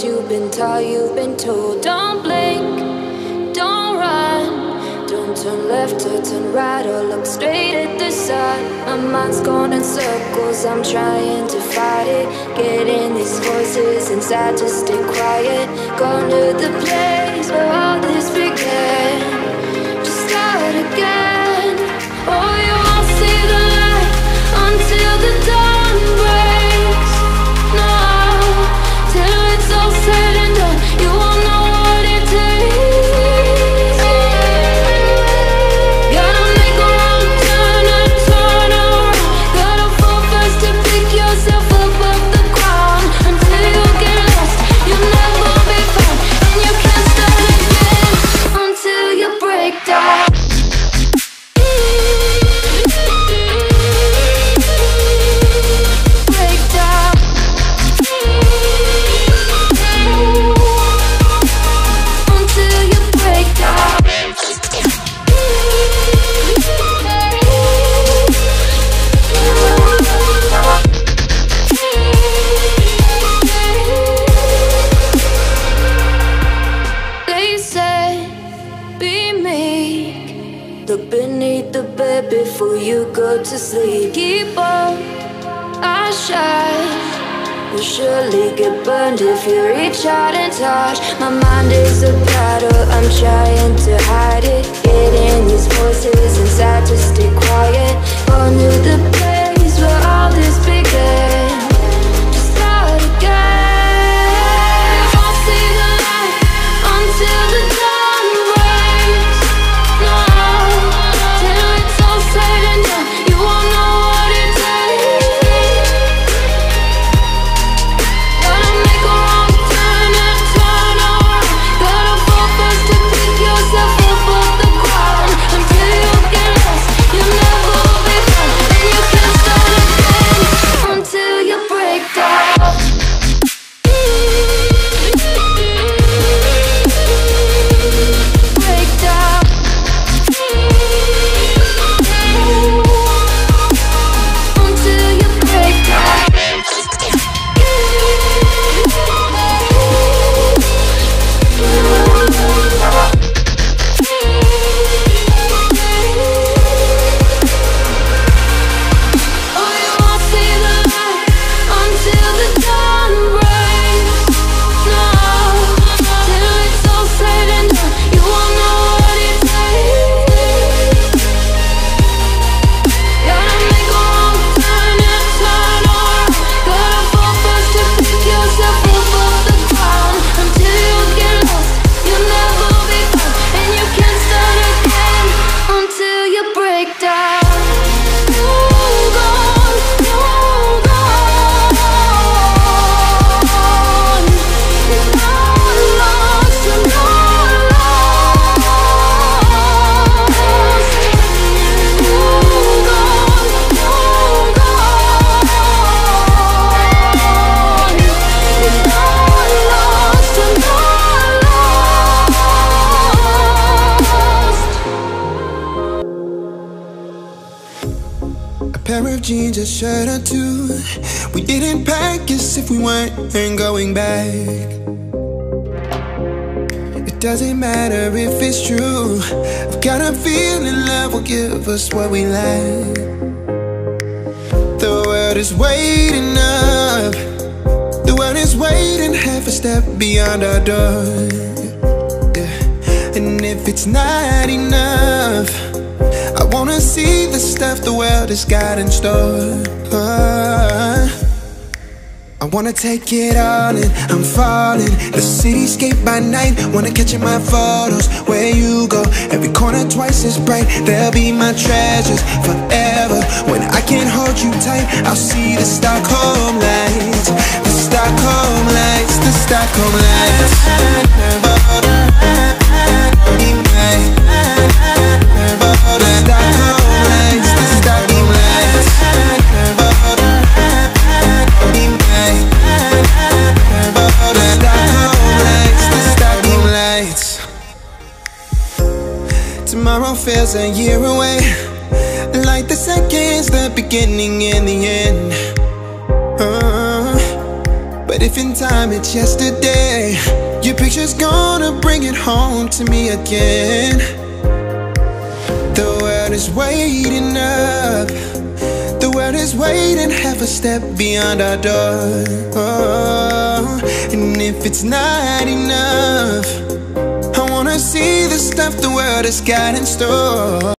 things you've been taught, you've been told. Don't blink, don't run, don't turn left or turn right or look straight at the sun. My mind's going in circles, I'm trying to fight it. Getting these voices inside to stay quiet. Going to the place where all this began. Just start again. Oh, you won't see the light until the dawn breaks. No, till it's all said and done, you won't know what it takes. Gotta make a wrong turn and turn around. Gotta fall fast to pick yourself up off the ground. Until you get lost, you'll never be found. And you can't start again until you break down. Look beneath the bed before you go to sleep. Keep on, I shine. You'll surely get burned if you reach out and touch. My mind is a battle, I'm trying to hide it. Getting these voices inside to stay quiet. On to the place where all this began. Just start again. You won't see the light until the dawn breaks. No, till it's all said and done, you won't know what it takes. Gotta make a wrong turn and turn around. Gotta fall fast to pick yourself up off the ground. Until you get lost, you'll never be found. And you can't start again until you break down. Break down. Until you break down. Oh, you won't see the light until the dawn breaks. No, till it's all said and done, you won't know what it takes. Gotta make a wrong turn and turn around. Gotta fall fast to pick yourself up off the ground. Until you get lost, you'll never be found. And you can't start again until you break down. Hold on, hold on. You're not lost, you're not lost. Hold on, hold on. You're not lost, you're not lost. A pair of jeans, a shirt or two. We didn't pack as if we weren't going back. It doesn't matter if it's true. I've got a feeling love will give us what we lack. The world is waiting up. The world is waiting half a step beyond our door. Yeah. And if it's not enough, I wanna see the stuff the world has got in store. I wanna take it all in, I'm falling. The cityscape by night, wanna catch in my photos. Where you go, every corner twice as bright. They'll be my treasures forever. When I can't hold you tight, I'll see the Stockholm lights. The Stockholm lights, the Stockholm lights. Tomorrow feels a year away, like the seconds, the beginning and the end. But if in time it's yesterday, your picture's gonna bring it home to me again. The world is waiting up, the world is waiting half a step beyond our door. Oh, and if it's not enough, I wanna see the stuff the world has got in store.